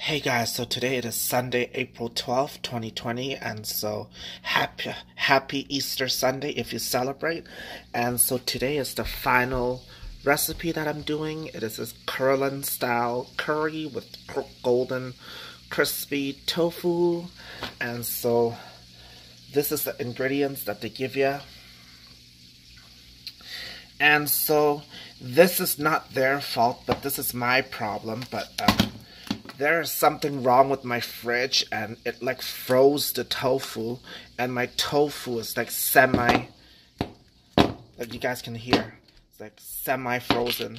Hey guys, so today it is Sunday, April 12th, 2020, and so happy Easter Sunday if you celebrate. And so today is the final recipe that I'm doing. It is this Korean style curry with golden crispy tofu. And so this is the ingredients that they give you. And so this is not their fault, but this is my problem. But there's something wrong with my fridge, and it like froze the tofu, and my tofu is like like you guys can hear, it's like semi-frozen.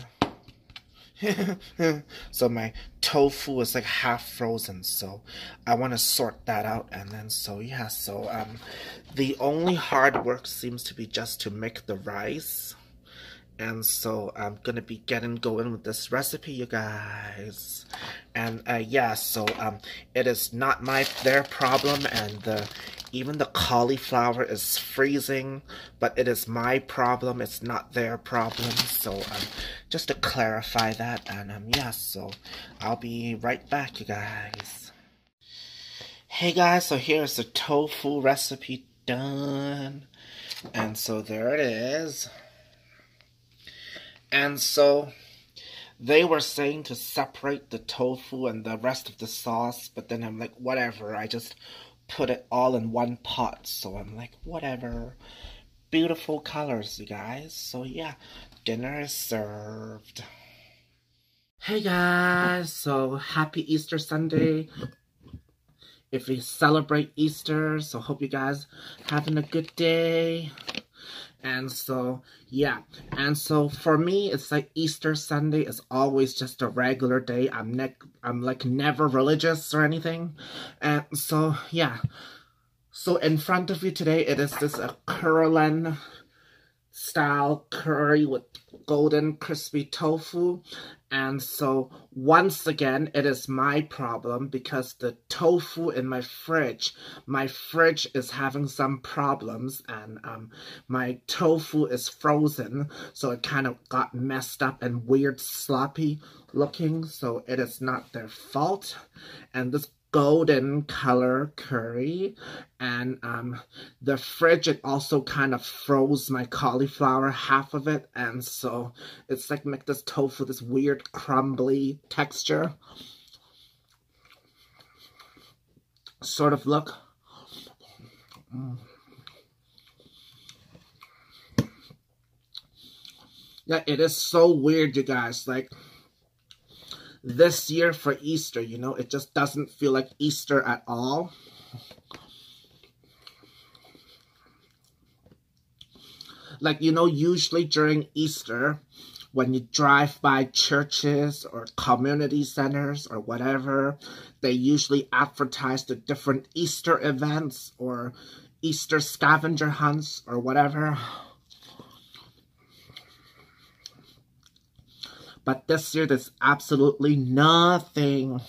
So my tofu is like half frozen, so I want to sort that out. And then so the only hard work seems to be just to make the rice. And so I'm gonna be getting going with this recipe, you guys. And it is not their problem, and even the cauliflower is freezing, but it is my problem. It's not their problem. So just to clarify that, and so I'll be right back, you guys. Hey guys, so here's the tofu recipe done, and so there it is. And so they were saying to separate the tofu and the rest of the sauce, but then I'm like, whatever, I just put it all in one pot. So I'm like, whatever. Beautiful colors, you guys. So yeah, dinner is served. Hey guys, so happy Easter Sunday. If you celebrate Easter, so hope you guys having a good day. And so, yeah. And so, for me, it's like Easter Sunday is always just a regular day. I'm like never religious or anything. And so, yeah. So, in front of you today, it is this Korean style curry with golden crispy tofu. And so once again, it is my problem because the tofu in my fridge is having some problems, and my tofu is frozen, so it kind of got messed up and weird sloppy looking. So it is not their fault. And this golden color curry, and the fridge, it also kind of froze my cauliflower, half of it, and so it's like make this tofu this weird crumbly texture sort of look. Yeah, it is so weird, you guys. Like, this year for Easter, you know, it just doesn't feel like Easter at all. Like, you know, usually during Easter, when you drive by churches or community centers or whatever, they usually advertise the different Easter events or Easter scavenger hunts or whatever. But this year, there's absolutely nothing.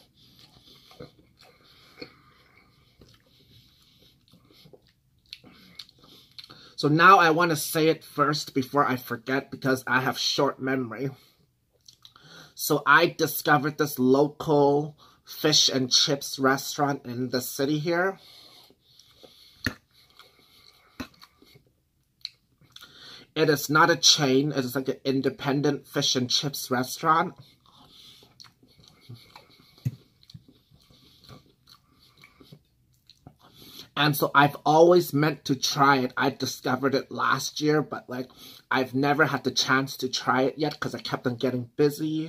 So now I want to say it first before I forget, because I have short memory. So I discovered this local fish and chips restaurant in the city here. It is not a chain. It is like an independent fish and chips restaurant. And so I've always meant to try it. I discovered it last year, but like I've never had the chance to try it yet because I kept on getting busy.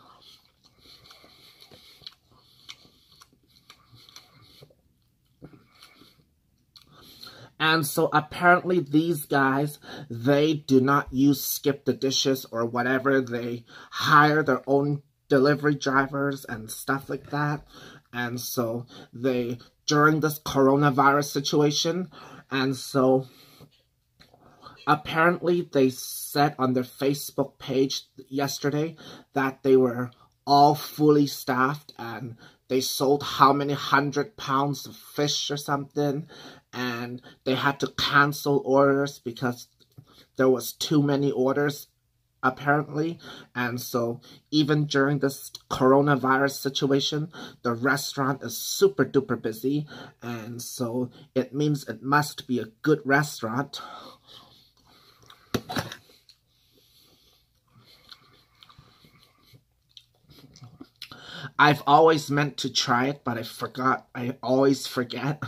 And so apparently these guys, they do not use skip the dishes or whatever. They hire their own delivery drivers and stuff like that. And so they, during this coronavirus situation, and so apparently they said on their Facebook page yesterday that they were all fully staffed, and they sold how many 100 pounds of fish or something, and they had to cancel orders because there was too many orders apparently. And so even during this coronavirus situation, the restaurant is super duper busy. And so it means it must be a good restaurant. I've always meant to try it, but I forgot. I always forget.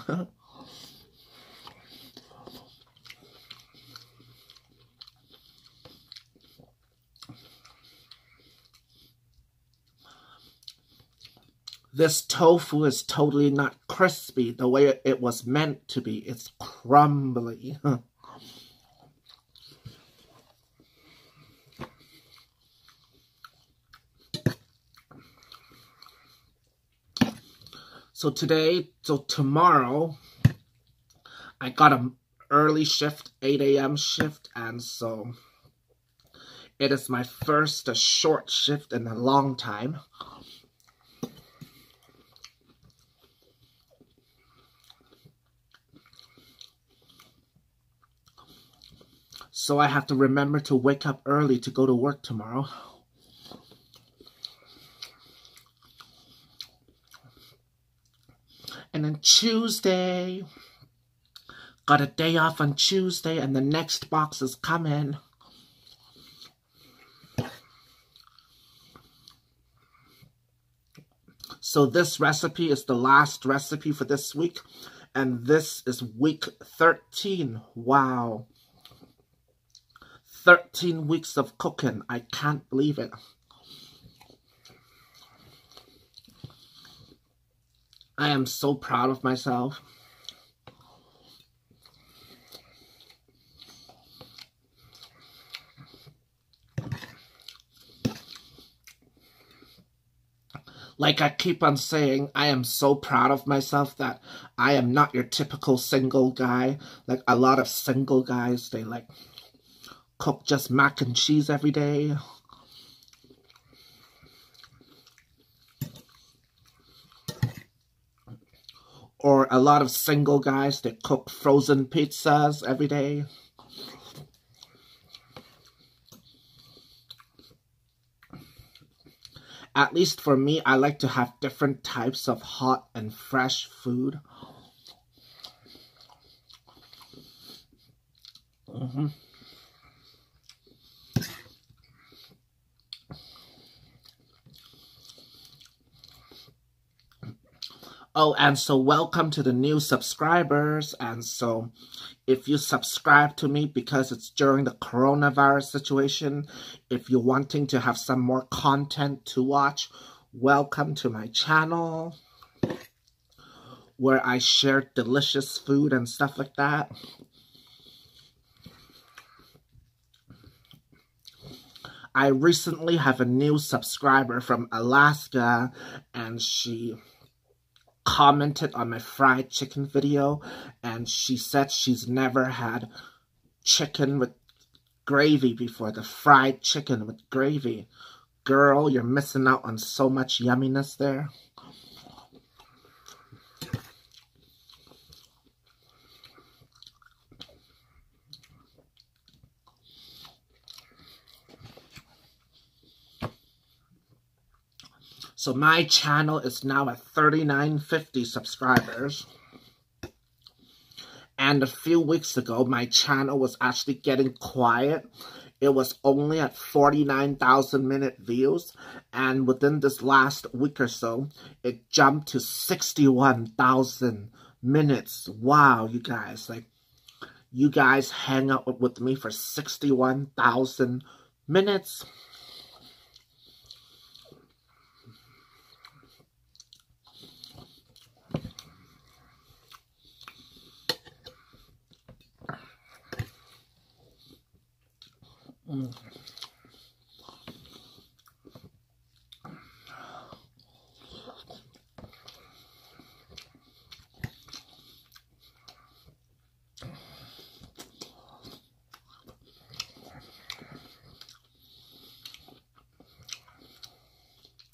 This tofu is totally not crispy the way it was meant to be. It's crumbly. So tomorrow, I got an early shift, 8 a.m. shift, and so it is my first short shift in a long time. So I have to remember to wake up early to go to work tomorrow. And then Tuesday, got a day off on Tuesday, and the next box is coming. So this recipe is the last recipe for this week, and this is week 13. Wow. 13 weeks of cooking. I can't believe it. I am so proud of myself. Like I keep on saying, I am so proud of myself that I am not your typical single guy. Like a lot of single guys, they like cook just mac and cheese every day. Or a lot of single guys that cook frozen pizzas every day. At least for me, I like to have different types of hot and fresh food. Oh, and so welcome to the new subscribers. And so if you subscribe to me because it's during the coronavirus situation, if you're wanting to have some more content to watch, welcome to my channel where I share delicious food and stuff like that. I recently have a new subscriber from Alaska, and she commented on my fried chicken video, and she said she's never had chicken with gravy before. The fried chicken with gravy. Girl, you're missing out on so much yumminess there. So my channel is now at 3950 subscribers. And a few weeks ago, my channel was actually getting quiet. It was only at 49,000 minute views. And within this last week or so, it jumped to 61,000 minutes. Wow, you guys. Like, you guys hang out with me for 61,000 minutes.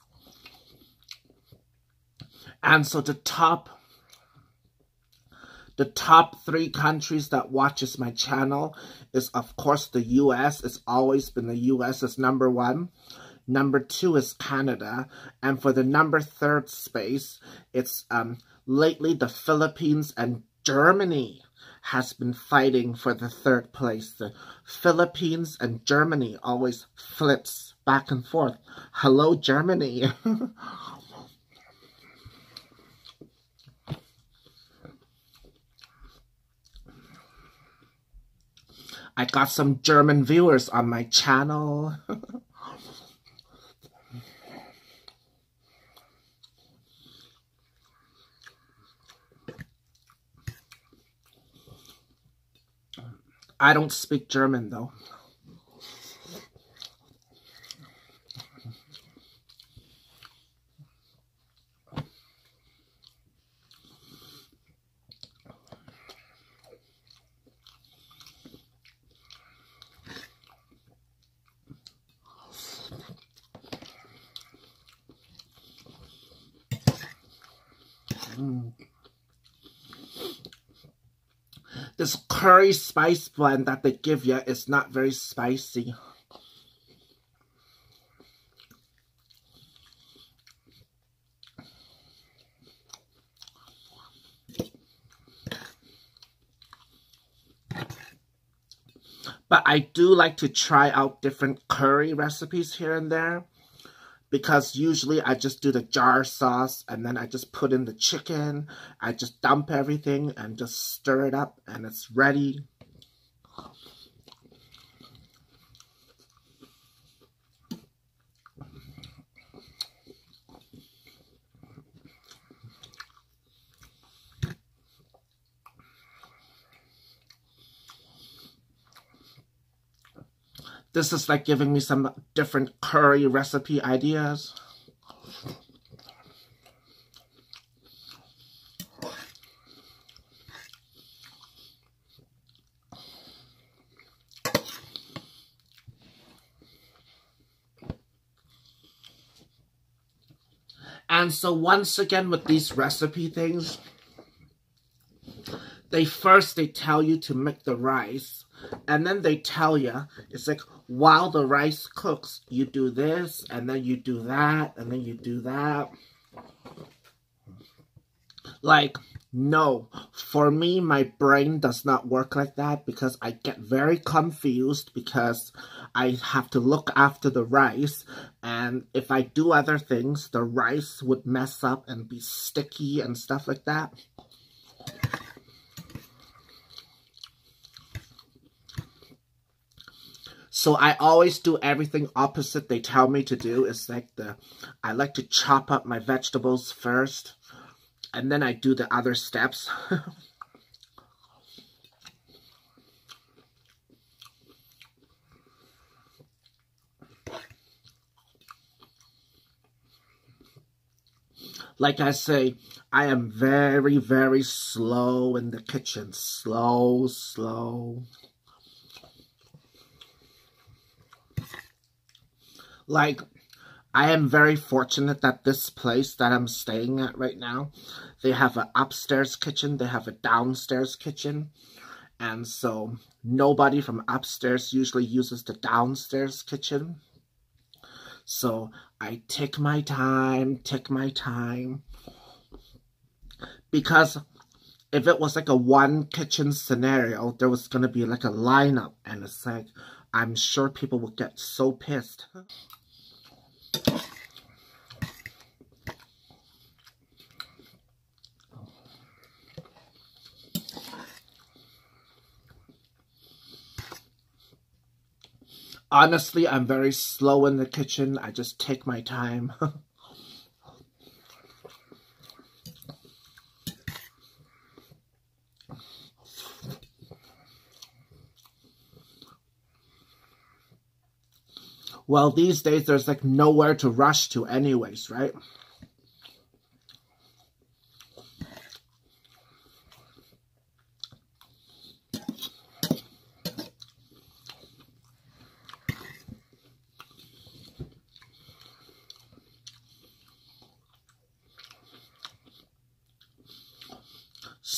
And so to top The top 3 countries that watches my channel is, of course, the US. It's always been the US as number 1. Number 2 is Canada. And for the number 3rd space, it's lately the Philippines and Germany has been fighting for the 3rd place. The Philippines and Germany always flips back and forth. Hello, Germany. I got some German viewers on my channel. I don't speak German, though. This curry spice blend that they give you is not very spicy. But I do like to try out different curry recipes here and there, because usually I just do the jar sauce and then I just put in the chicken. I just dump everything and just stir it up and it's ready. This is like giving me some different curry recipe ideas. And so once again with these recipe things, they tell you to make the rice, and then they tell you, it's like, while the rice cooks, you do this, and then you do that, and then you do that. Like, no. For me, my brain does not work like that, because I get very confused, because I have to look after the rice, and if I do other things, the rice would mess up and be sticky and stuff like that. So I always do everything opposite they tell me to do. It's like I like to chop up my vegetables first, and then I do the other steps. Like I say, I am very, very slow in the kitchen. Slow. Like, I am very fortunate that this place that I'm staying at right now, they have an upstairs kitchen, they have a downstairs kitchen, and so nobody from upstairs usually uses the downstairs kitchen. So I take my time, because if it was like a one kitchen scenario, there was going to be like a lineup, and it's like, I'm sure people would get so pissed. Honestly, I'm very slow in the kitchen. I just take my time. Well, these days, there's like nowhere to rush to anyways, right?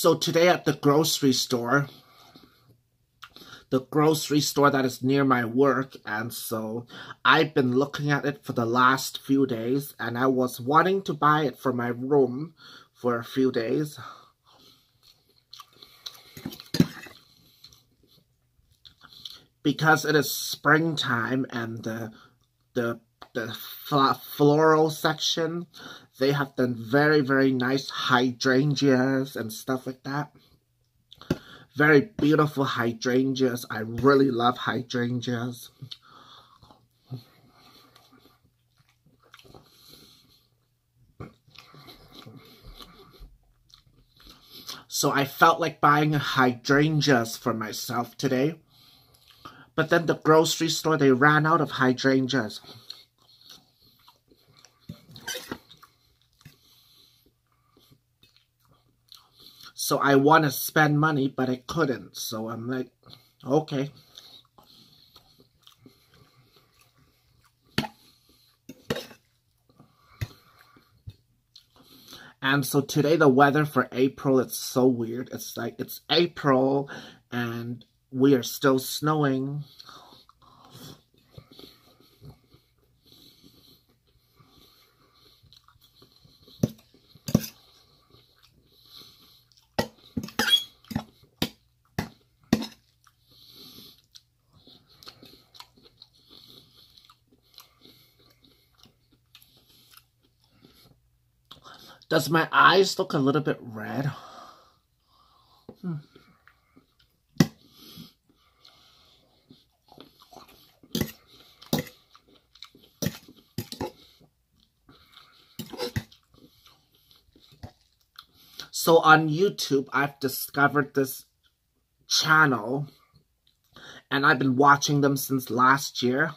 So today at the grocery store that is near my work, and so I've been looking at it for the last few days, and I was wanting to buy it for my room for a few days. Because it is springtime, and the floral section, they have done very, very nice hydrangeas and stuff like that. Very beautiful hydrangeas. I really love hydrangeas. So I felt like buying hydrangeas for myself today. But then the grocery store, they ran out of hydrangeas. So I want to spend money, but I couldn't. So I'm like, okay. And so today the weather for April, it's so weird. It's like, it's April and we are still snowing. Does my eyes look a little bit red? So on YouTube, I've discovered this channel, and I've been watching them since last year.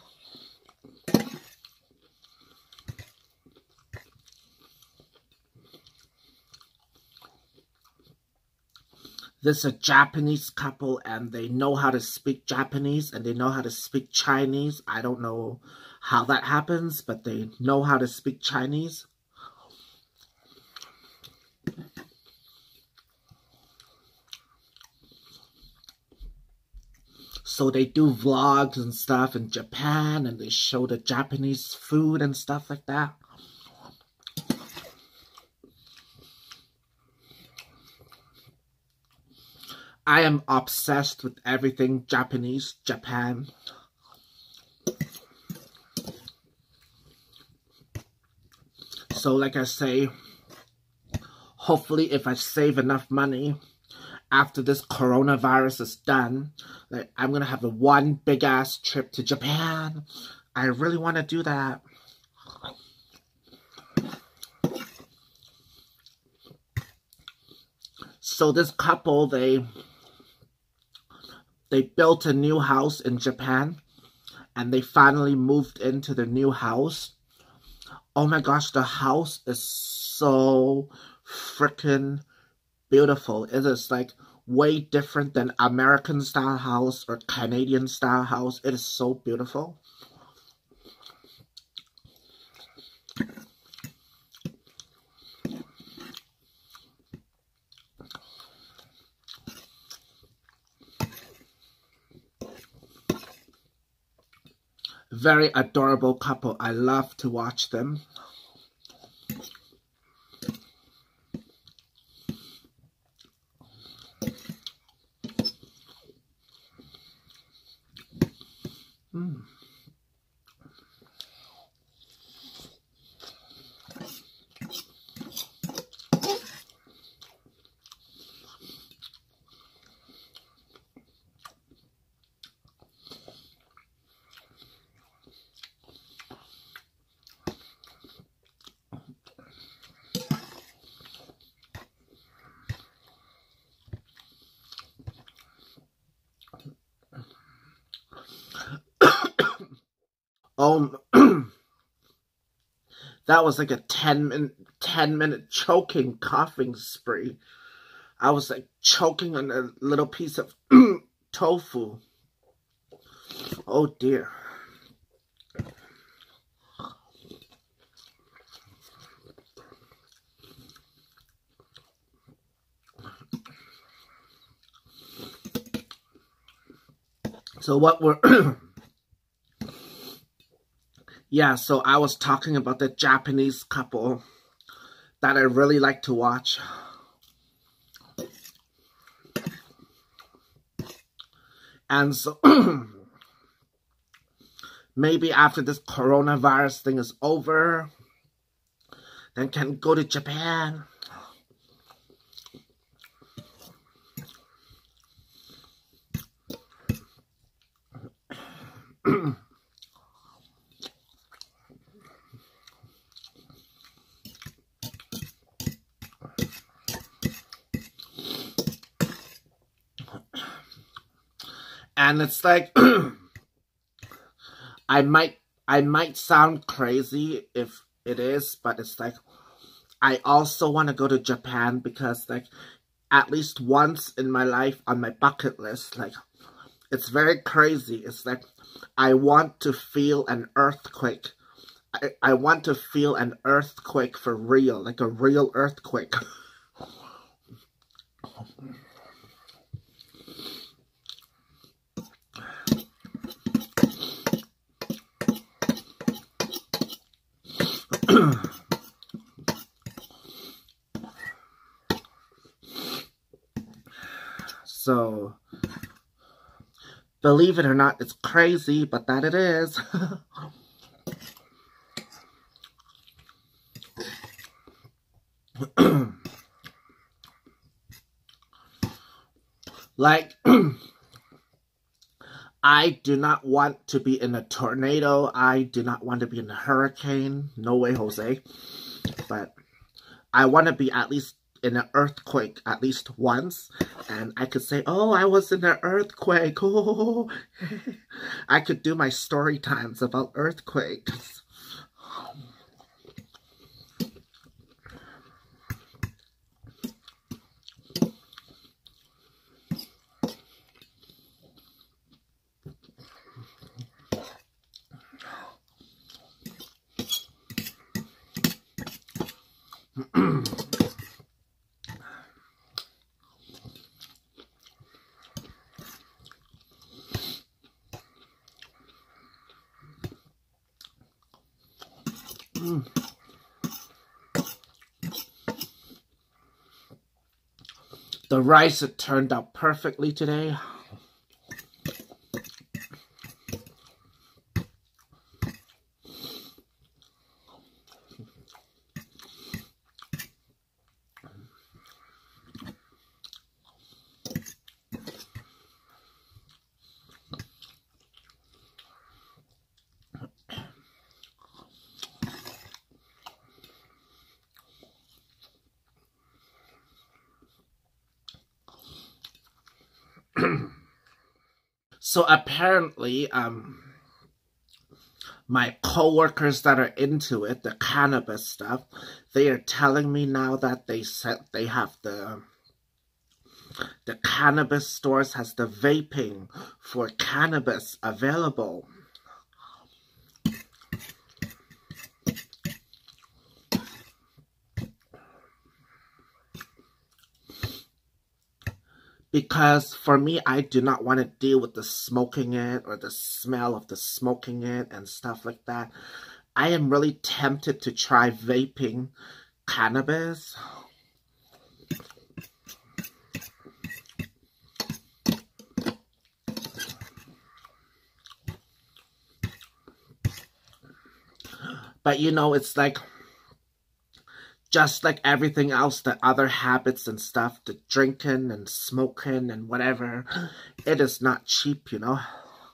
This is a Japanese couple, and they know how to speak Japanese, and they know how to speak Chinese. I don't know how that happens, but they know how to speak Chinese. So they do vlogs and stuff in Japan, and they show the Japanese food and stuff like that. I am obsessed with everything Japanese, Japan. So like I say, hopefully if I save enough money after this coronavirus is done, like, I'm going to have a one big ass trip to Japan. I really want to do that. So this couple, they built a new house in Japan, and they finally moved into the new house. Oh my gosh, the house is so freaking beautiful. It is like way different than American style house or Canadian style house. It is so beautiful. Very adorable couple. I love to watch them. That was like a 10-minute choking, coughing spree. I was like choking on a little piece of tofu. Oh dear. So what we're yeah, so I was talking about the Japanese couple that I really like to watch. And so maybe after this coronavirus thing is over, then can go to Japan. And it's like I might sound crazy if it is, but it's like I also want to go to Japan because like at least once in my life on my bucket list, like it's very crazy. It's like I want to feel an earthquake. I want to feel an earthquake for real, like a real earthquake. So, believe it or not, it's crazy, but that it is. Like, I do not want to be in a tornado. I do not want to be in a hurricane. No way, Jose. But I want to be at least in an earthquake at least once. And I could say, oh, I was in an earthquake. Oh. I could do my story times about earthquakes. The rice, it turned out perfectly today. So apparently, my coworkers that are into it, the cannabis stuff, they are telling me now that they said they have the cannabis stores has the vaping for cannabis available. Because for me, I do not want to deal with the smoking it or the smell of the smoking it and stuff like that. I am really tempted to try vaping cannabis. But you know, it's like, just like everything else, the other habits and stuff, the drinking and smoking and whatever, it is not cheap, you know.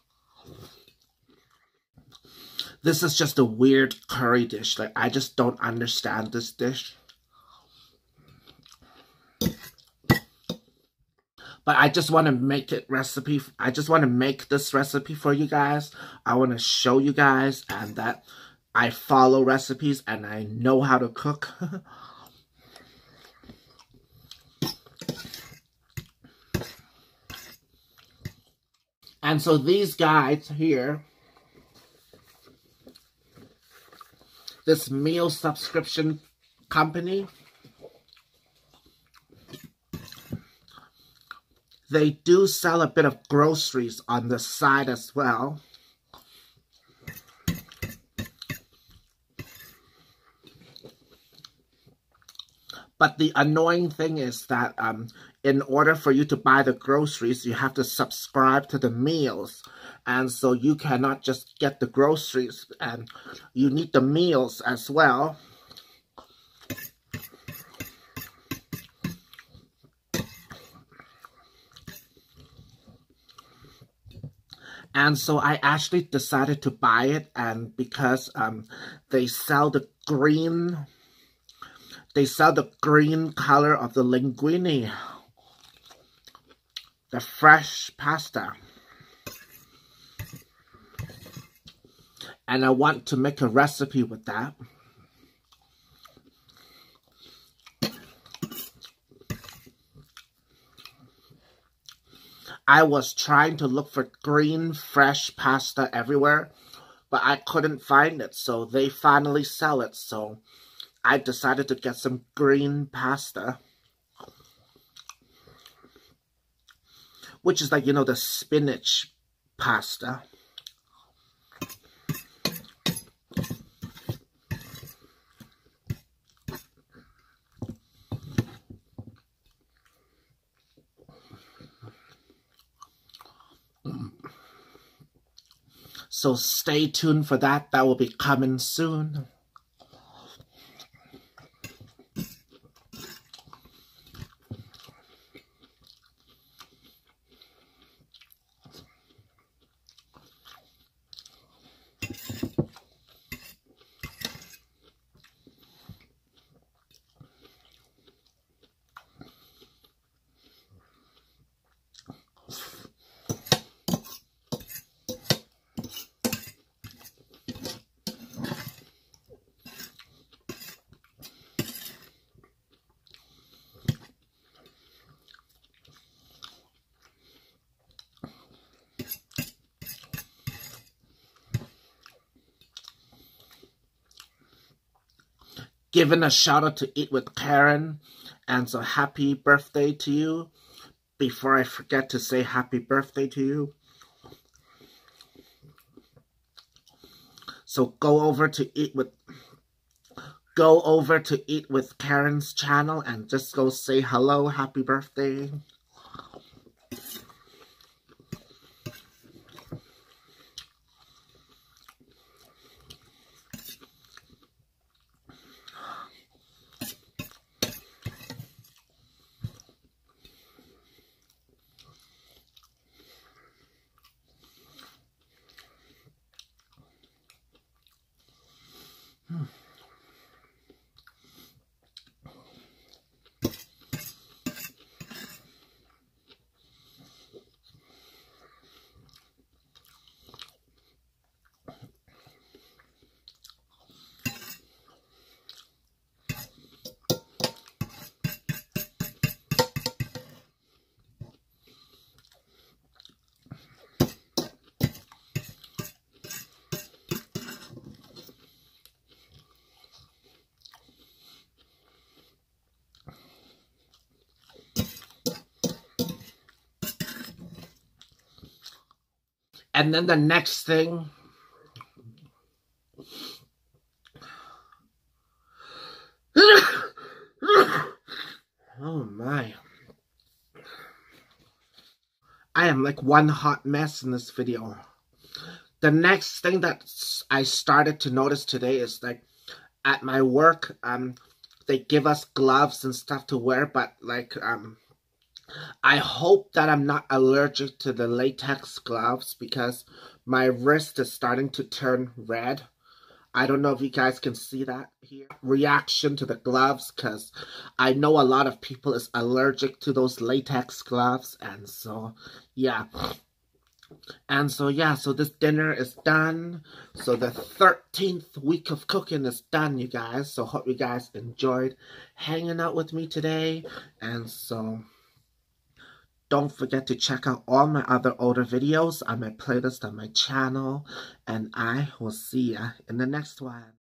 This is just a weird curry dish. Like, I just don't understand this dish. But I just want to make it recipe. I just want to make this recipe for you guys. I want to show you guys and that I follow recipes and I know how to cook. And so these guys here, this meal subscription company, They do sell a bit of groceries on the side as well. But the annoying thing is that in order for you to buy the groceries, you have to subscribe to the meals. And so you cannot just get the groceries, and you need the meals as well. And so I actually decided to buy it, and because they sell the green color of the linguine, the fresh pasta. And I want to make a recipe with that. I was trying to look for green, fresh pasta everywhere, but I couldn't find it, so they finally sell it, so I decided to get some green pasta, which is like, you know, the spinach pasta. So stay tuned for that. That will be coming soon. Giving a shout out to Eat with Karen, and so happy birthday to you. Before I forget to say happy birthday to you. So go over to Eat with Karen's channel and just go say hello, happy birthday. And then the next thing, oh my, I am like one hot mess in this video. The next thing that I started to notice today is like at my work, they give us gloves and stuff to wear, but like I hope that I'm not allergic to the latex gloves because my wrist is starting to turn red. I don't know if you guys can see that here. Reaction to the gloves, because I know a lot of people is allergic to those latex gloves, and so yeah. And so yeah, so this dinner is done. So the 13th week of cooking is done, you guys. So hope you guys enjoyed hanging out with me today. And so don't forget to check out all my other older videos on my playlist on my channel. And I will see ya in the next one.